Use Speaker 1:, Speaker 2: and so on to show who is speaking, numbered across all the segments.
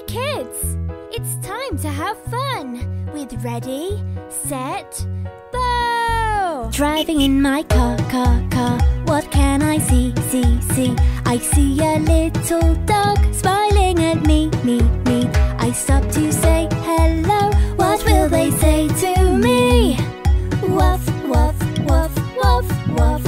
Speaker 1: kids! It's time to have fun with Ready, Set, Go! Driving in my car, what can I see? I see a little dog smiling at me. I stop to say hello, what will they say to me? Woof, woof, woof, woof, woof.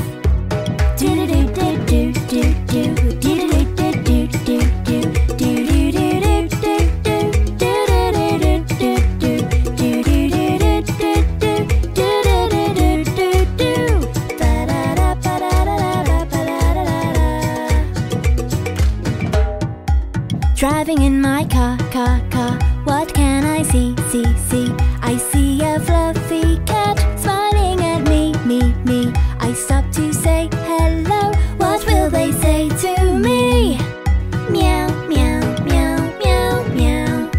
Speaker 1: Driving in my car, what can I see? I see a fluffy cat smiling at me. I stop to say hello, what will they say to me? Meow, meow, meow, meow, meow.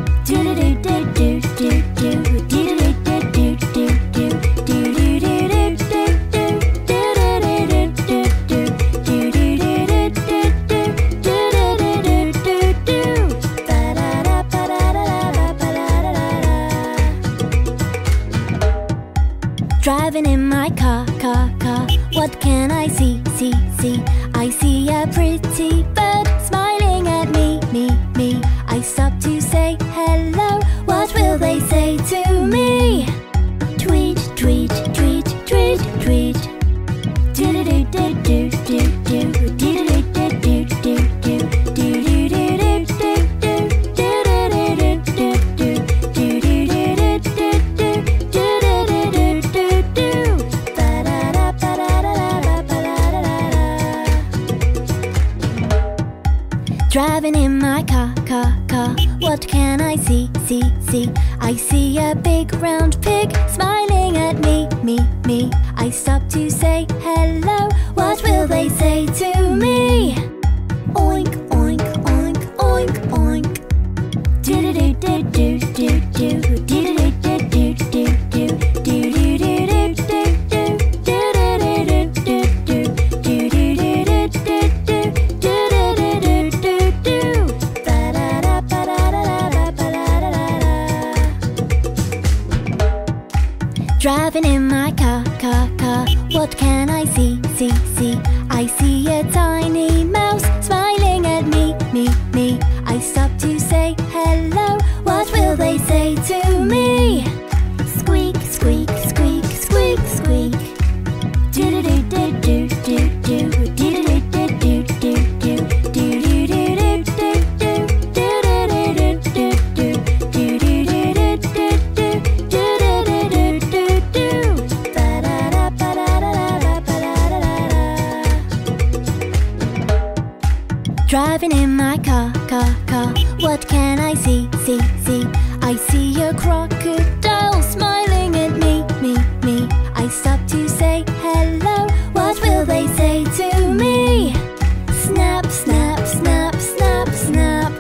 Speaker 1: Driving in my car, what can I see? I see a pretty bird smiling at me. I stop to say hello, what will they say to me? Tweet, tweet, tweet, tweet, tweet. Driving in my car, what can I see? I see a big round pig smiling at me. I stop to say hello, what will they say to me? Oink, oink, oink, oink, oink. Driving in my car, what can I see? I see a tiny mouse smiling at me. I stop to say hello, what will they say to me? Squeak, squeak, squeak, squeak, squeak. Driving in my car, what can I see? I see a crocodile smiling at me. I stop to say hello, what will they say to me? Snap, snap, snap, snap, snap.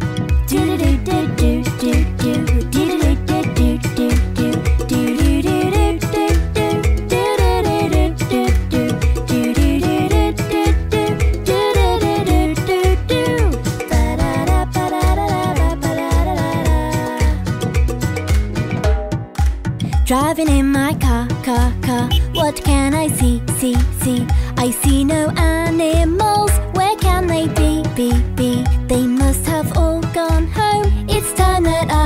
Speaker 1: Driving in my car, what can I see? I see no animals, where can they be? They must have all gone home, it's time that I